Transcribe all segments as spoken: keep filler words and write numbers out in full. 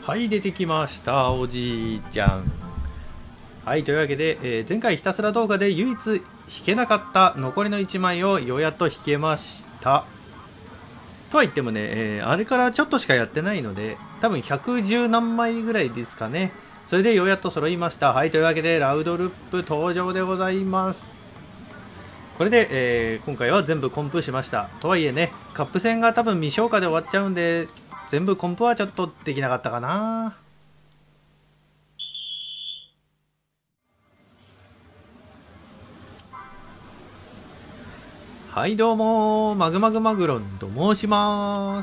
はい、出てきましたおじいちゃん。はい、というわけで、えー前回ひたすら動画で唯一引けなかった残りのいちまいをようやっと引けました。とは言ってもね、えーあれからちょっとしかやってないので、多分ひゃくじゅう何枚ぐらいですかね。それでようやっと揃いました。はい、というわけでラウドルップ登場でございます。これで、えー今回は全部コンプしました。とはいえね、カップ戦が多分未消化で終わっちゃうんで、全部コンプはちょっとできなかったかな。はいどうもマグマグマグロンと申します。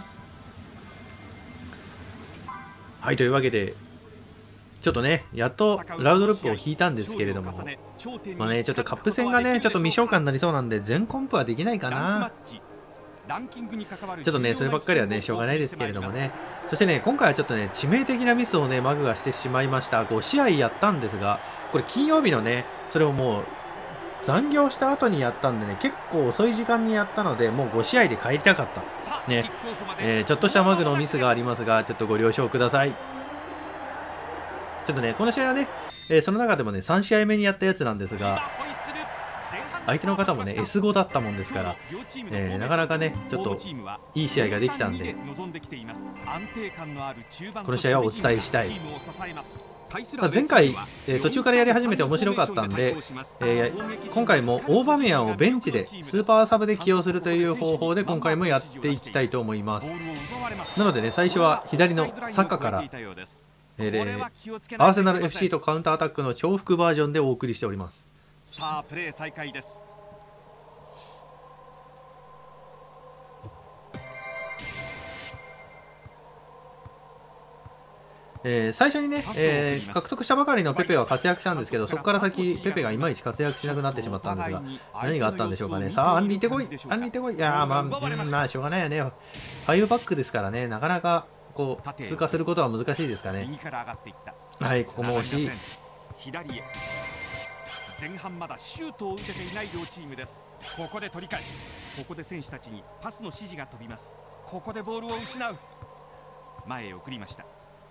はいというわけでちょっとねやっとラウドルップを引いたんですけれども、まあねちょっとカップ戦がねちょっと未消化になりそうなんで全コンプはできないかな。ちょっとねそればっかりはねしょうがないですけれどもね。そしてね今回はちょっとね致命的なミスをねマグがしてしまいました。ご試合やったんですが、これ金曜日のねそれをもう残業した後にやったんでね、結構遅い時間にやったので、もうご試合で帰りたかったね、えー、ちょっとしたマグのミスがありますが、ちょっとご了承ください。ちょっとねこの試合はね、えー、その中でもねさん試合目にやったやつなんですが、相手の方もね エスご だったもんですから、えー、なかなかねちょっといい試合ができたんで、この試合はお伝えしたい。まあ前回、えー、途中からやり始めて面白かったんで、えー、今回もオーバメヤンをベンチでスーパーサブで起用するという方法で今回もやっていきたいと思います。なのでね最初は左のサッカから、えー、アーセナル エフシー とカウンターアタックの重複バージョンでお送りしております。 さあプレー再開です。 えー、最初にね、えー、獲得したばかりのペペは活躍したんですけど、そこから先ペペがいまいち活躍しなくなってしまったんですが、何があったんでしょうかね。さあアンリーてこいアンリーてこい。いやーまあ、うん、まあしょうがないよね。ファイブバックですからね、なかなかこう通過することは難しいですかね。はい、ここも惜しい。 左へ。前半まだシュートを打てていない両チームです。ここで取り返す。ここで選手たちにパスの指示が飛びます。ここでボールを失う。前へ送りました。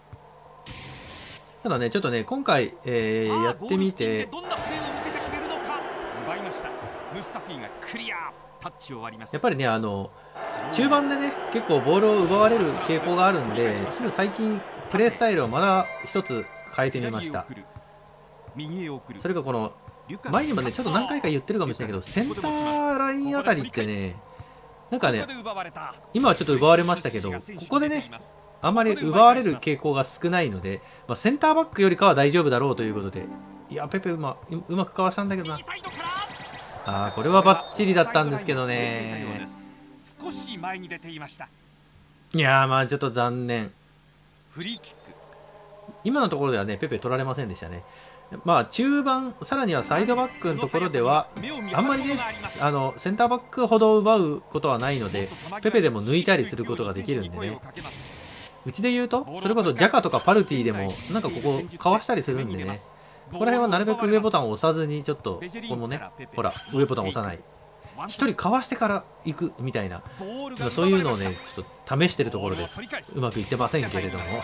ただねちょっとね今回、えー、やってみて、 どんなプレーを見せてくれるのか。奪いました。ムスタフィーがクリア。タッチを割ります。 やっぱりねあの中盤でね結構ボールを奪われる傾向があるんで、ちょっと最近プレースタイルをまだ一つ変えてみました。それがこの前にもねちょっと何回か言ってるかもしれないけど、センターラインあたりってねなんかね今はちょっと奪われましたけど、ここでねあまり奪われる傾向が少ないので、まあ、センターバックよりかは大丈夫だろうということで、いやペペうまうまくかわしたんだけどな。あーこれはバッチリだったんですけどね。 少し前に出ていました。 いやーまあちょっと残念。 フリーキック。 今のところではねペペ取られませんでしたね。まあ中盤さらにはサイドバックのところではあんまりねあのセンターバックほど奪うことはないので、ペペでも抜いたりすることができるんでね。うちで言うとそれこそジャカとかパルティでもなんかここかわしたりするんでね、ここら辺はなるべく上ボタンを押さずに、ちょっとここもねほら上ボタン押さない、ひとりかわしてから行くみたいな、そういうのをねちょっと試してるところです。うまくいってませんけれども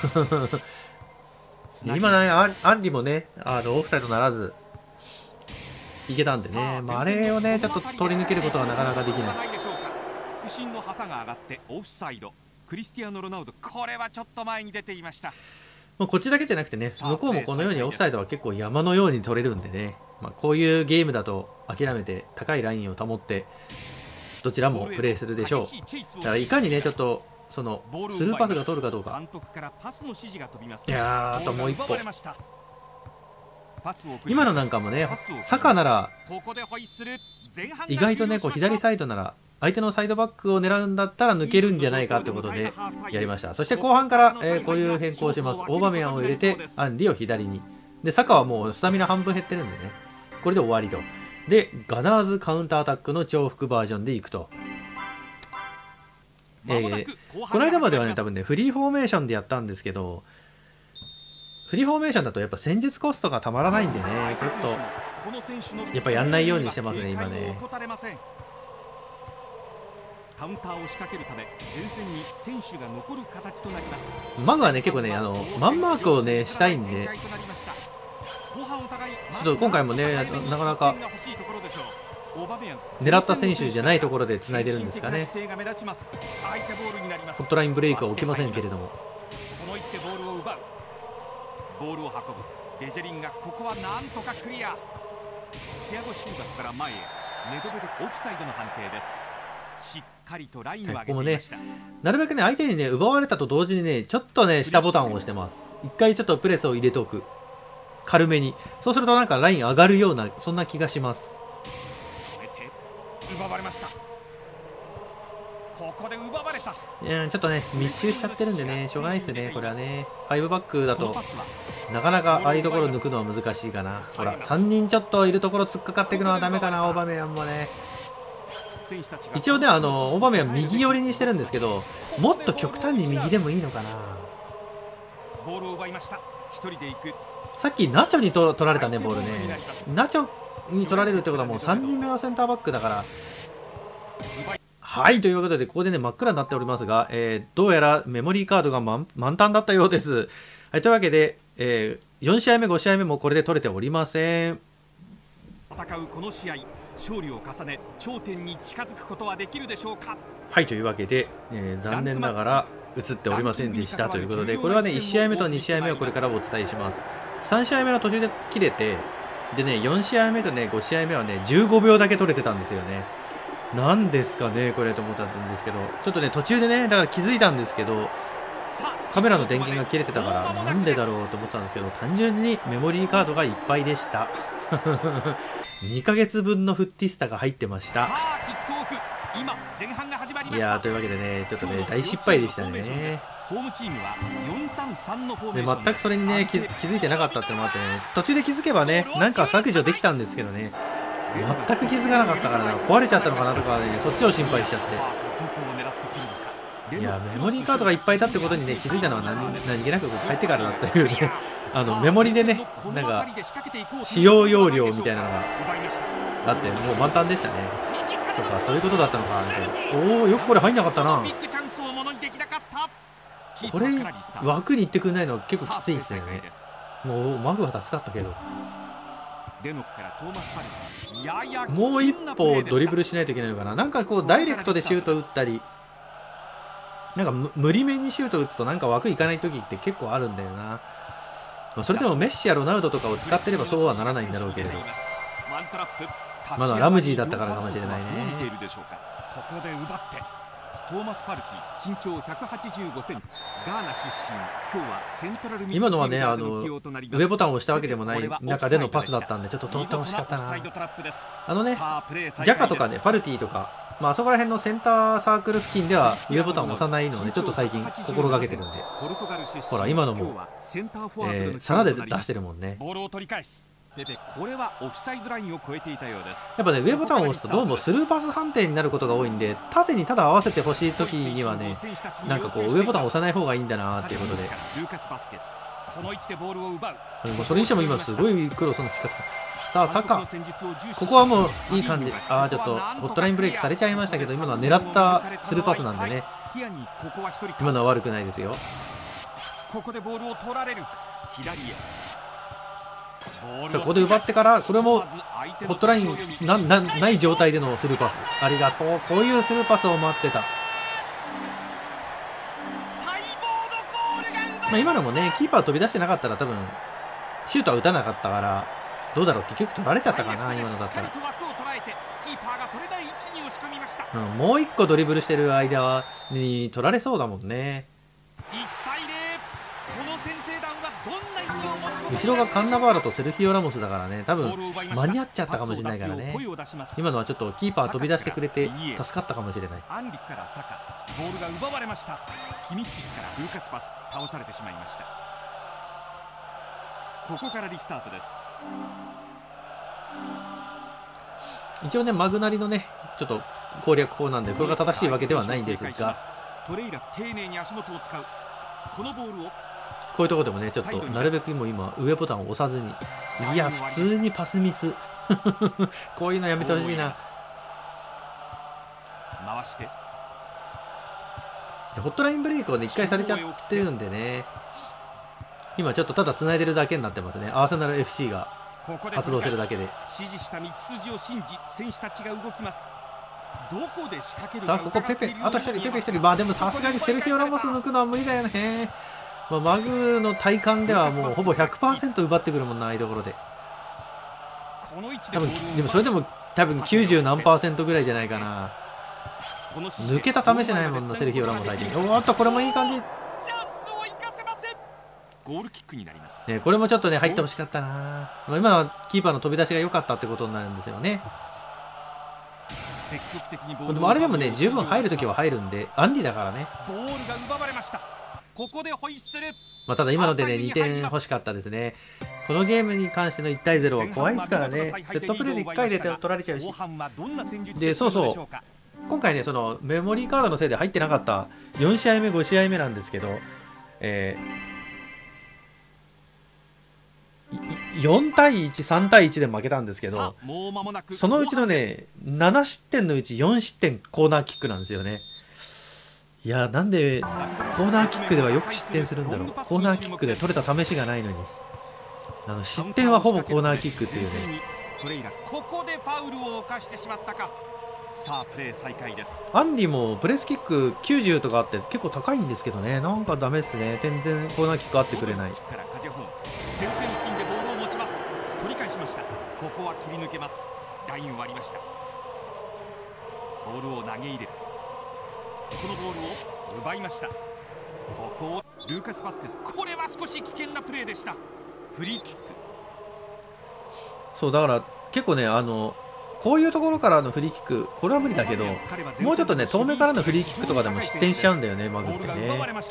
今ねアンアンリもねあのオフサイドならずいけたんでね、まあ、あれをねちょっと通り抜けることはなかなかできない。 副審の旗が上がってオフサイド。クリスティアーノ・ロナウド、これはちょっと前に出ていました。 もうこっちだけじゃなくてね向こうもこのようにオフサイドは結構山のように取れるんでね、まあ、こういうゲームだと諦めて高いラインを保ってどちらもプレーするでしょう。だからいかにねちょっとそのスルーパスが取るかどうか。いやーあともう一歩。今のなんかもねサカなら意外とねこう左サイドなら相手のサイドバックを狙うんだったら抜けるんじゃないかということでやりました。そして後半から、えー、こういう変更をします。オーバメヤンを入れてアンリを左に、でサカはもうスタミナ半分減ってるんでね、これで終わりと。でガナーズカウンターアタックの重複バージョンでいくと、えー、この間まではね多分ねフリーフォーメーションでやったんですけど、フリーフォーメーションだとやっぱ戦術コストがたまらないんでね、ちょっとやっぱやんないようにしてますね今ね。 カウンターを仕掛けるため前線に選手が残る形となります。 マグはね結構ねあのマンマークをねしたいんで、ちょっと今回もねなかなか狙った選手じゃないところでつないでるんですかね。ホットラインブレイクは起きませんけれども、 この位置でボールを奪う。ボールを運ぶベジェリンがここはなんとかクリア。チアゴ・シューバックから前へネドベルオフサイドの判定です。しっかりとラインを上げていました。 はい、ここもねなるべくね相手にね奪われたと同時にねちょっとね下ボタンを押してます。一回ちょっとプレスを入れておく、軽めに。そうするとなんかライン上がるようなそんな気がします。 奪われました。ここで奪われた。 いやちょっとね密集しちゃってるんでねしょうがないですね。これはねファイブバックだとなかなかああいうところ抜くのは難しいかな。ほらさんにんちょっといるところ突っかかっていくのはダメかな。オーバメヤンもね一応ねあのオーバメヤン右寄りにしてるんですけど、もっと極端に右でもいいのかな。 ボールを奪いました。一人で行く。 さっきナチョにと取られたねボールね。ナチョに取られるってことはもうさんにんめはセンターバックだから。はいということでここでね真っ暗になっておりますが、えー、どうやらメモリーカードが満満タンだったようです。はい、というわけで、えー、よん試合目ご試合目もこれで取れておりません。 戦うこの試合勝利を重ね頂点に近づくことはできるでしょうか。 はいというわけで、えー、残念ながら映っておりませんでしたということで、これはねいち試合目とに試合目をこれからお伝えします。さん試合目の途中で切れてでねよん試合目とねご試合目はねじゅうごびょうだけ取れてたんですよね。なんですかねこれと思ったんですけど、ちょっとね途中でねだから気づいたんですけどカメラの電源が切れてたからなんでだろうと思ってたんですけど、単純にメモリーカードがいっぱいでしたにかげつぶんのフッティスタが入ってました。いやーというわけでねちょっとね大失敗でしたね。で全くそれにね気づいてなかったっていうのもあってね、途中で気づけばねなんか削除できたんですけどね、全く気づかなかったからな、壊れちゃったのかなとかねそっちを心配しちゃって、いやメモリーカードがいっぱいだってことにね気づいたのは 何, 何気なく帰ってからだったいうねあのメモリでねなんか使用容量みたいなのがあってもう満タンでしたね。そうかそういうことだったのかみたいな。おおよくこれ入んなかったな。これ枠に行ってくれないの結構きついですよね。もうマグは助かったけどもう一歩ドリブルしないといけないのかな。なんかこうダイレクトでシュート打ったりなんか無理めにシュート打つとなんか枠いかない時って結構あるんだよな。それでもメッシやロナウドとかを使ってればそうはならないんだろうけれど、まだラムジーだったからかもしれないね。 ここで奪ってトーマス・パルティ身長ひゃくはちじゅうごセンチガーナ出身。今日はセントラルミッドフィールダーでの起用となります。今のはねあの上ボタンを押したわけでもない中でのパスだったんでちょっと通ってほしかったな。あのねジャカとかねパルティとか、まあそこら辺のセンターサークル付近では上ボタンを押さないのをねちょっと最近心がけてるんで、ほら今のも、えー、皿で出してるもんね。 ボールを取り返すペペ、これはオフサイドラインを越えていたようです。 やっぱね上ボタンを押すとどうもスルーパス判定になることが多いんで、縦にただ合わせてほしい時にはねなんかこう上ボタンを押さない方がいいんだなっていうことで、 この位置でボールを奪う。 それにしても今すごいクロスの仕方。さあサッカーここはもういい感じ。ああちょっとホットラインブレイクされちゃいましたけど、今のは狙ったスルーパスなんでね今のは悪くないですよ。 ここでボールを取られる。左へここで奪ってからこれもホットライン な, な, ない状態でのスルーパス、ありがとう。こういうスルーパスを待ってた。まあ今のもねキーパー飛び出してなかったら多分シュートは打たなかったから、どうだろう結局取られちゃったかな今のだったら。うん、もう一個ドリブルしてる間に取られそうだもんね。後ろがカンナバーラとセルヒオ・ラモスだからね多分間に合っちゃったかもしれないからね。今のはちょっとキーパー飛び出してくれて助かったかもしれない。 アンリからサカ、ボールが奪われました。キミッキからルーカスパス倒されてしまいました。ここからリスタートです。 一応ねマグナリのねちょっと攻略法なんでこれが正しいわけではないんですが、 トレイラ丁寧に足元を使う。このボールをこういうところでもねちょっとなるべくもう今上ボタンを押さずに、いや普通にパスミスこういうのやめてほしいな。 回してホットラインブレイクをねいっかいされちゃってるんでね、今ちょっとただ繋いでるだけになってますね。アーセナル エフシー が発動してるだけで。 指示した道筋を信じ選手たちが動きます。どこで仕掛けるさあここペペ、あとひとりペペひとり。まあでもさすがにセルヒオ・ラモス抜くのは無理だよね。まあ、マグの体感ではもうほぼ ひゃくパーセント 奪ってくるもんな、ああいうところで。多分でもそれでも多分きゅうじゅう何パーセントぐらいじゃないかな。抜けた試しないもんな、セルヒオ・ラモス相手に。おっとこれもいい感じ。 ゴールキックになります。 ね、これもちょっとね入ってほしかったな。まあ、今のはキーパーの飛び出しが良かったってことになるんですよね。 積極的にボーでルもあれでもね十分入るときは入るんで、アンリだからね。 ボールが奪われました。ここでホイッスル。 まあただ今のでねにてん欲しかったですね。このゲームに関してのいちたいゼロは怖いですからね。セットプレーでいっかいで点を取られちゃうし。でそうそう、今回ねそのメモリーカードのせいで入ってなかったよん試合目ご試合目なんですけど、えー、よんたいいち、さんたいいちで負けたんですけど、そのうちのねなな失点のうちよん失点コーナーキックなんですよね。いやなんでコーナーキックではよく失点するんだろう。コーナーキックで取れた試しがないのに、あの失点はほぼコーナーキックっていうね。 ここでファウルを犯してしまったか。さあプレー再開です。 アンリもプレスキックきゅうじゅうとかあって結構高いんですけどね、なんかダメですね。全然コーナーキック合ってくれない。 前線付近でボールを持ちます。取り返しました。ここは切り抜けます。ラインを割りました。ボールを投げ入れる。このボールを奪いました。ここをルーカス・バスケス、これは少し危険なプレーでした。フリーキック。 そうだから結構ねあのこういうところからのフリーキックこれは無理だけど、もうちょっとね遠目からのフリーキックとかでも失点しちゃうんだよね、マグってね。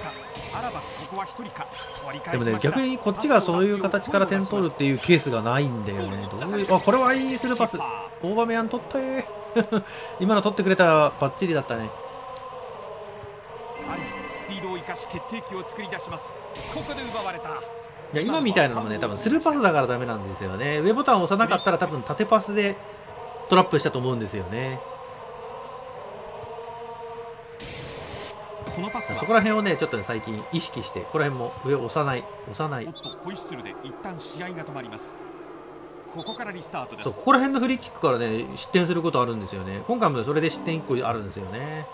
でもね逆にこっちがそういう形から点取るっていうケースがないんだよね。どういう、あこれはいいスルーパス。オーバメヤン取ったー今の取ってくれたらバッチリだったね。 スピードを生かし決定機を作り出します。ここで奪われた。 いや今みたいなのもね多分スルーパスだからダメなんですよね。上ボタンを押さなかったら多分縦パスでトラップしたと思うんですよね。 このパスそこら辺をねちょっとね最近意識して、ここら辺も上押さない押さない。 おっとホイッスルで一旦試合が止まります。ここからリスタートです。 そうここら辺のフリーキックからね失点することあるんですよね。今回もそれで失点いっこあるんですよね。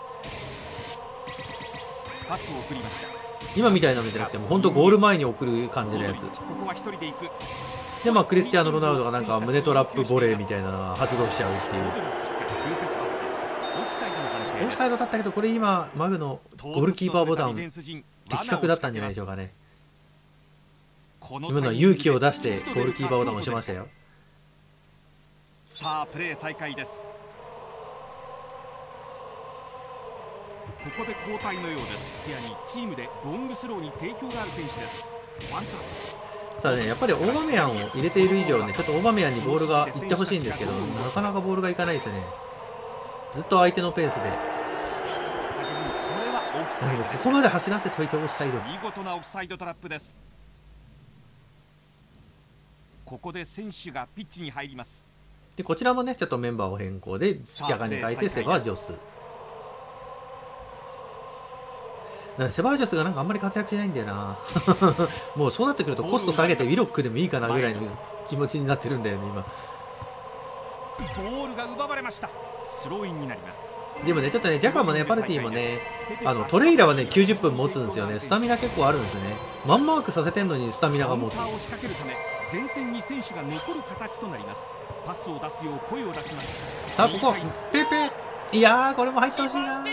パスを送りました。 今みたいなのじゃなくても本当ゴール前に送る感じのやつ。 ここは一人で行く。 でまあクリスティアーノ・ロナウドがなんか胸トラップボレーみたいなのが発動しちゃうっていう。オフサイドだったけど、これ今マグのゴールキーパーボタン的確だったんじゃないでしょうかね。今のは勇気を出してゴールキーパーボタンを押しましたよ。 さあプレー再開です。ここで交代のようです。ペアにチームでロングスローに定評がある選手です。ワンタップ。 さあね、やっぱりオーバメヤンを入れている以上ね、ちょっとオーバメヤンにボールが行ってほしいんですけど、なかなかボールがいかないですね。ずっと相手のペースで。だけどここまで走らせといてオフサイド。 見事なオフサイドトラップです。ここで選手がピッチに入ります。 でこちらもねちょっとメンバーを変更でジャガに変えてセバージョス。だからセバージョスがなんかあんまり活躍しないんだよなもうそうなってくるとコスト下げてウィロックでもいいかなぐらいの気持ちになってるんだよね今。 ボールが奪われました。スローインになります。 でもねちょっとねジャカもねパルティもねあのトレイラはねきゅうじゅっぷん持つんですよね。スタミナ結構あるんですね。マンマークさせてんのにスタミナが持つ。 前線に選手が残る形となります。パスを出すよう声を出します。 さあここペペ、いやーこれも入ってほしいな。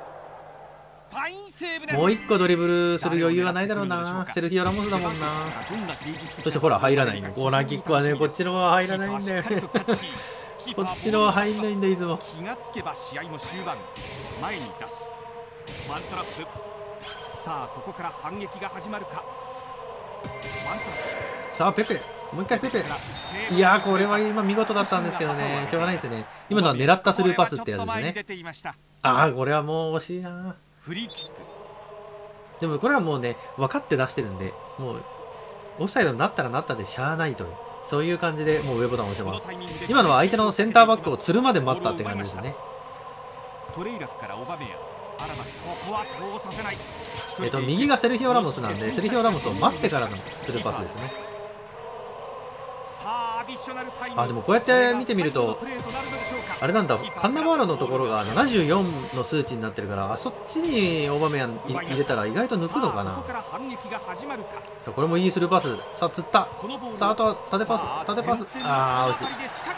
もう一個ドリブルする余裕はないだろうな。セルヒオ・ラモスだもんな。そしてほら入らないの。コーナーキックはねこっちのは入らないんだよねこっちのは入んないんだいつも。 気がつけば試合も終盤。前に出すワントラップ。さあここから反撃が始まるか。ワントラップ。 さあペペもう一回ペペ。いやーこれは今見事だったんですけどね、しょうがないですね。今のは狙ったスルーパスってやつですね。ああこれはもう惜しいな。 フリーキック。 でもこれはもうね分かって出してるんで、もうオフサイドになったらなったでしゃあないという、そういう感じでもう上ボタンを押してます。今のは相手のセンターバックをつるまで待ったって感じですね。 トレイラクからオバメヤン。 あらばここは通させない。 えっと右がセルヒオ・ラモスなんで、セルヒオ・ラモスを待ってからのスルーパスですね。あ、でもこうやって見てみるとあれなんだ、カンナバーロのところがななじゅうよんの数値になってるから、あそっちにオーバメヤン入れたら意外と抜くのかな。さあこれもいいスルーパス。さあ釣った。さああとは縦パス、縦パス。ああ惜しい。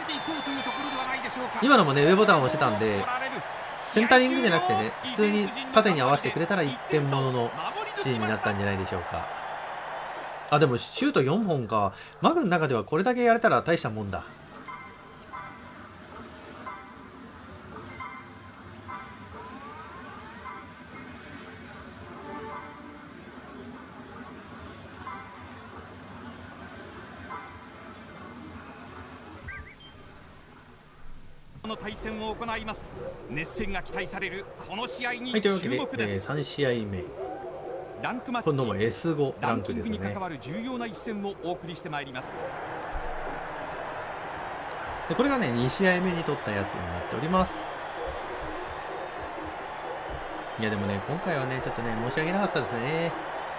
今のもね上ボタンを押してたんで、センタリングじゃなくてね、普通に縦に合わせてくれたらいってんもののシーンになったんじゃないでしょうか。あ、でもシュートよんほんか。マグの中ではこれだけやれたら大したもんだ。 の対戦を行います。熱戦が期待されるこの試合にはい、というわけ注目で、 です。 えー、さん試合目。 ランクマッチ、 今度も エスご ラランクですンキングに関ね。 わる重要な一戦をお送りしてまいります。 でこれがねに試合目に取ったやつになっております。いやでもね今回はねちょっとね申し訳なかったですね。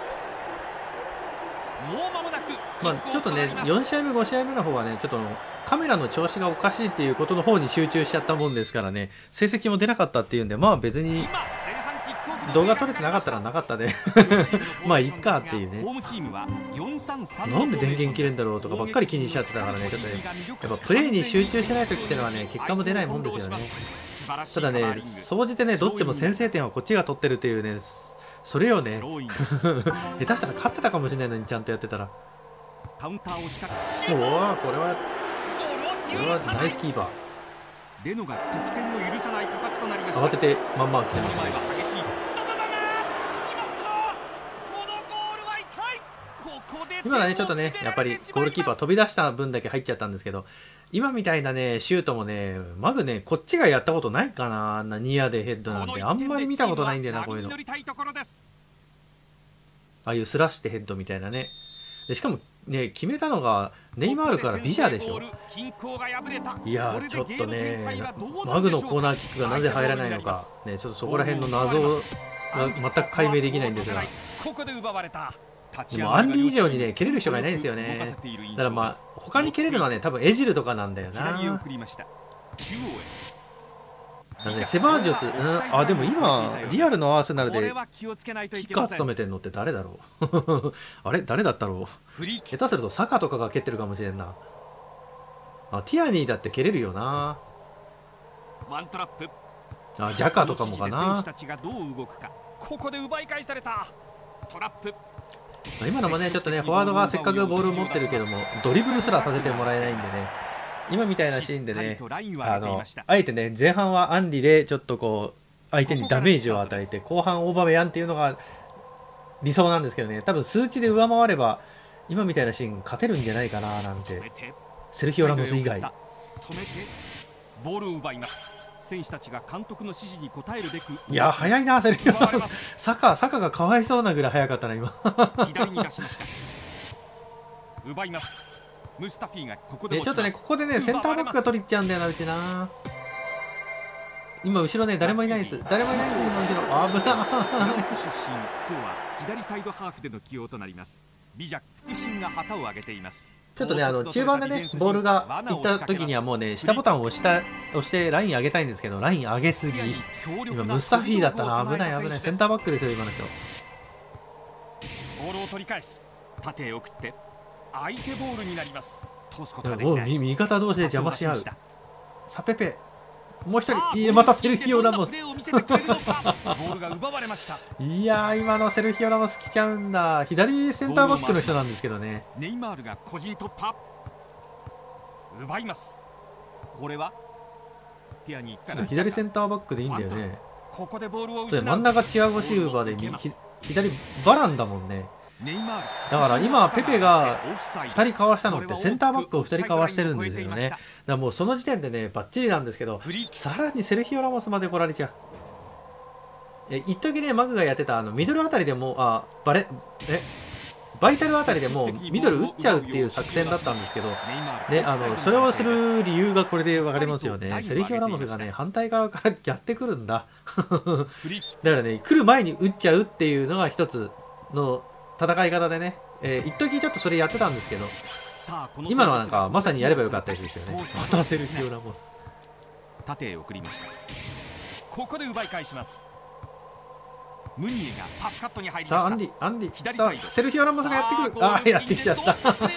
もう間もなくまあちょっとねよん試合目ご試合目の方はねちょっとカメラの調子がおかしいっていうことの方に集中しちゃったもんですからね、成績も出なかったっていうんで、まあ別に動画撮れてなかったらなかったでまあいっかっていうね。なんで電源切れんだろうとかばっかり気にしちゃってたからね、ちょっとねやっぱプレーに集中してない時ってのはね結果も出ないもんですよね。ただね総じてねどっちも先制点はこっちが取ってるっていうね、それをね下手したら勝ってたかもしれないのにちゃんとやってたら。 カウンターを仕掛け、おおこれはこれはナイスキーパー。 レノが得点を許さない形となりました。 慌ててまんま来てます。今のはねちょっとねやっぱりゴールキーパー飛び出した分だけ入っちゃったんですけど、今みたいなねシュートもねマグねこっちがやったことないかな。あんなニアでヘッドなんてあんまり見たことないんだよな、こういうの。ああいうスラッシュでヘッドみたいなね。でしかもね決めたのがネイマールからビジャでしょ。いやーちょっとねマグのコーナーキックがなぜ入らないのかね、ちょっとそこら辺の謎が全く解明できないんですが、でもアンリ以上にね蹴れる人がいないんですよね。だからまあ他に蹴れるのはね多分エジルとかなんだよな。なんでセバージョス、うん、あでも今リアルのアーセナルでキッカー務めてんのって誰だろうあれ誰だったろう。下手するとサカとかが蹴ってるかもしれんな。あティアニーだって蹴れるよな。あジャカとかもかな。今のもねちょっとねフォワードがせっかくボールを持ってるけどもドリブルすらさせてもらえないんでね、今みたいなシーンでねあのあえてね前半はアンリでちょっとこう相手にダメージを与えて後半オーバメヤンっていうのが理想なんですけどね、多分数値で上回れば今みたいなシーン勝てるんじゃないかななんて。セルヒオ・ラモス以外。 ボールを奪います。選手たちが監督の指示に応えるべく。 いや早いなセルヒオ・ラモス。サカサカがかわいそうなぐらい早かったな今左に出しました。奪います。ムスタフィがここでちょっとねここでねセンターバックが取りっちゃうんだよなうちな。今後ろね誰もいないです誰もいないです今後ろ。危ない。 フランス出身、今日は左サイドハーフでの起用となります。ビジャ副審が旗を上げています。 ちょっとねあの中盤でねボールがいった時にはもうね下ボタンを押した押してライン上げたいんですけどライン上げすぎ。今ムスタフィーだったな。危ない危ない。センターバックですよ今の人。 ボールを取り返す。縦へ送って相手ボールになります。通すことができない。 味方同士で邪魔し合う。サペペもう一人。いやまたセルヒオ・ラモス。いやー今のセルヒオ・ラモス来ちゃうんだ。左センターバックの人なんですけどね。 ネイマールが個人突破奪います。これはティアニー左センターバックでいいんだよね。 ここでボールを失う。 真ん中チアゴシウバで左バランだもんね。だから今ペペがふたりかわしたのってセンターバックをふたりかわしてるんですよね。だからもうその時点でねバッチリなんですけど、さらにセルヒオ・ラモスまで来られちゃう。え一時ねマグがやってたあのミドルあたりでもあバレえバイタルあたりでもうミドル打っちゃうっていう作戦だったんですけど、ね、あのそれをする理由がこれで分かりますよね。セルヒオ・ラモスがね反対側からやってくるんだだからね、来る前に打っちゃうっていうのが一つの戦い方でね、えー、一時ちょっとそれやってたんですけど、今のはなんかまさにやればよかったですよね。またセルヒオ・ラモス縦へ送りました。ここで奪い返します。ムニエがパスカットに入りました。 さあアンディアンディさあセルヒオ・ラモスがやってくる。ああやってきちゃった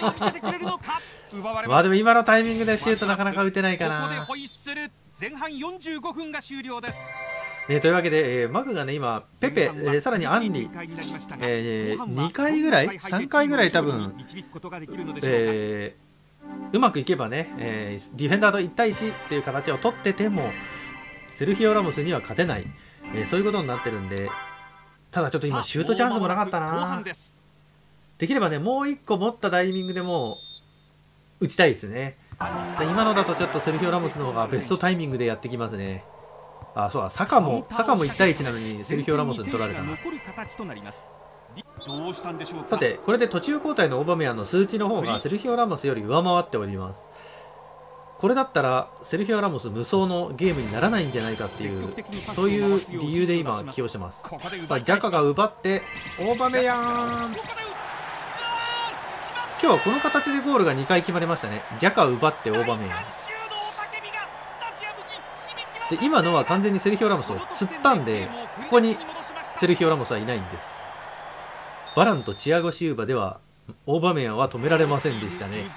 まあでも今のタイミングでシュートなかなか打てないかな。 ここでホイッスル。前半よんじゅうごふんが終了です。 えー、というわけで、えー、マグがね今ペペ、えー、さらにアンディ、えー、にかいぐらいさんかいぐらい多分、えー、うまくいけばね、えー、ディフェンダーといち対いちっていう形を取っててもセルヒオ・ラモスには勝てない、えー、そういうことになってるんで、ただちょっと今シュートチャンスもなかったな。できればねもういっこ持ったタイミングでもう打ちたいですね。今のだとちょっとセルヒオ・ラモスの方がベストタイミングでやってきますね。あ、そうだ、サカもサカもいち対いちなのにセルヒオ・ラモスに取られたな。さてこれで途中交代のオーバメヤンの数値の方がセルヒオ・ラモスより上回っております。これだったらセルヒオ・ラモス無双のゲームにならないんじゃないかっていうそういう理由で今起用してます。さあジャカが奪ってオーバメヤン、今日はこの形でゴールがにかい決まりましたね。ジャカ奪ってオーバメヤンで、今のは完全にセルヒオ・ラモスを釣ったんで、ここにセルヒオ・ラモスはいないんです。バランとチアゴ・シウバではオーバメヤンは止められませんでしたね。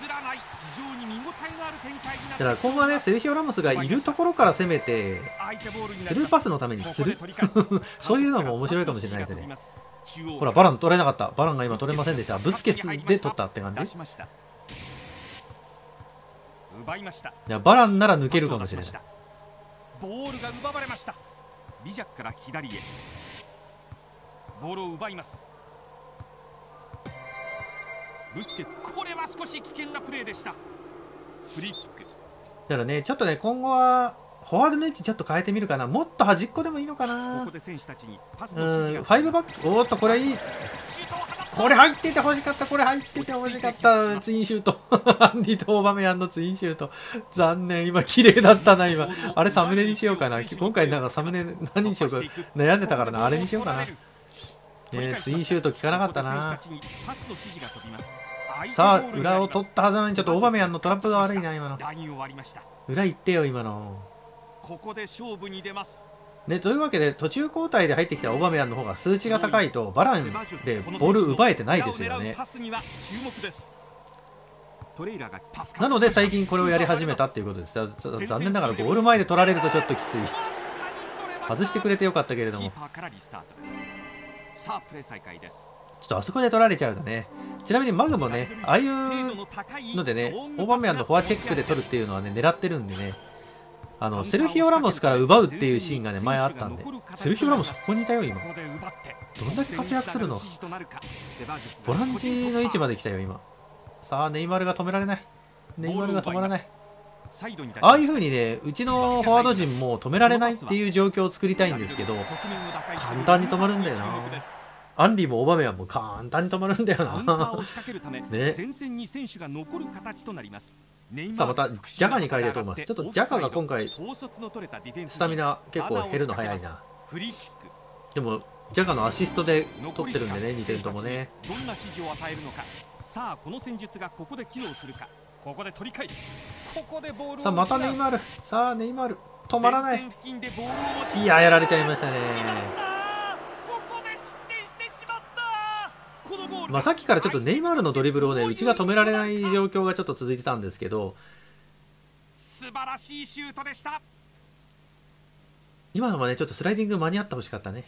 だから今後はねセルヒオ・ラモスがいるところから攻めてスルーパスのために釣るそういうのも面白いかもしれないですね。ほらバラン取れなかった。バランが今取れませんでした。ブスケスで取ったって感じ。いやバランなら抜けるかもしれない。 ボールが奪われました。ビジャックから左へボールを奪います。ブスケツ、これは少し危険なプレーでした。フリーキックだからねちょっとね今後はフォワードの位置ちょっと変えてみるかな。もっと端っこでもいいのかな。うん、ファイブバック、おーっとこれいい。これ入ってて欲しかった。これ入ってて欲しかった。ツインシュートアンディとオーバメヤンのツインシュート残念。今綺麗だったな。今あれサムネにしようかな。今回なんかサムネ何にしようか悩んでたからな。あれにしようかな。ね、ツインシュート効かなかったな。さあ裏を取ったはずなのにちょっとオーバメヤンのトラップが悪いな。今の裏行ってよ今の。 ここで勝負に出ます。 ね、というわけで途中交代で入ってきたオーバメヤンの方が数値が高いとバランでボール奪えてないですよね。なので最近これをやり始めたっていうことです。残念ながらゴール前で取られるとちょっときつい。外してくれてよかったけれども、ちょっとあそこで取られちゃうとね。ちなみにマグもねああいうのでねオーバメヤンのフォアチェックで取るっていうのはね狙ってるんでね、あのセルヒオ・ラモスから奪うっていうシーンがね前あったんで、セルヒオ・ラモスここにいたよ今。どんだけ活躍するの。ボランチの位置まで来たよ今。さあネイマールが止められない。ネイマールが止まらない。ああいう風にねうちのフォワード陣も止められないっていう状況を作りたいんですけど簡単に止まるんだよな。アンリもオーバメヤンも簡単に止まるんだよなね。さあまたジャカに変えてと思います。ちょっとジャカが今回スタミナ結構減るの早いな。でもジャカのアシストで取ってるんでねにてんともね。 どんな指示を与えるのか。さあこの戦術がここで機能するか。ここで取り返す。ここでボールをさあまたネイマール。さあネイマール止まらない。いややられちゃいましたね。まあさっきからちょっとネイマールのドリブルをねうちが止められない状況がちょっと続いてたんですけど、 素晴らしいシュートでした。 今のもねちょっとスライディング間に合ってほしかったね。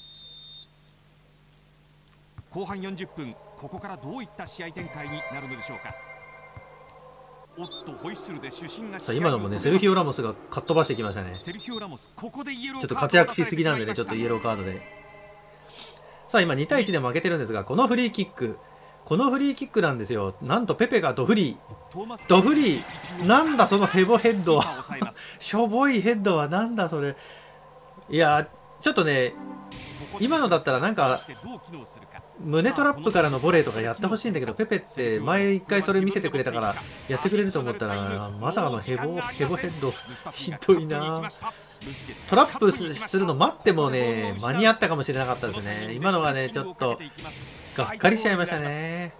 後半よんじゅっぷん、ここからどういった試合展開になるのでしょうか。おっとホイッスルで主審が。 さあ今のもねセルヒオ・ラモスがかっ飛ばしてきましたね。 セルヒオ・ラモスここでイエローちょっと活躍しすぎなんでねちょっとイエローカードで。さあ今に対いちで負けてるんですが、このフリーキックこのフリーキックなんですよ。なんとペペがドフリードフリーなんだそのヘボヘッドはしょぼいヘッドはなんだそれ。いやちょっとね今のだったらなんか胸トラップからのボレーとかやってほしいんだけど、ペペって前一回それ見せてくれたからやってくれると思ったら、まさかのヘボヘボヘッド、ひどいな。トラップするの待ってもね間に合ったかもしれなかったですね。今のはねちょっとがっかりしちゃいましたね。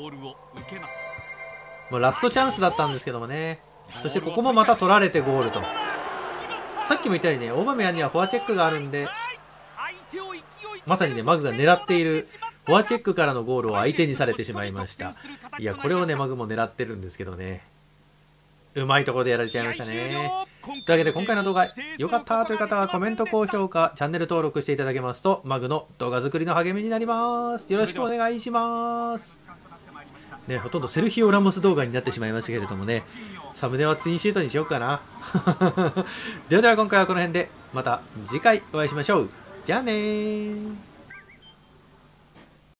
もうラストチャンスだったんですけどもね。そしてここもまた取られてゴールと。さっきも言ったようにね、オーバメヤンにはフォアチェックがあるんで、まさにねマグが狙っているフォアチェックからのゴールを相手にされてしまいました。いやこれをねマグも狙ってるんですけどね、うまいところでやられちゃいましたね。というわけで今回の動画良かったという方はコメント、高評価、チャンネル登録していただけますとマグの動画作りの励みになります。よろしくお願いします。ね、ほとんどセルヒオ・ラモス動画になってしまいましたけれどもね、サムネはツインシートにしようかな。ではでは今回はこの辺で、また次回お会いしましょう。じゃあねー。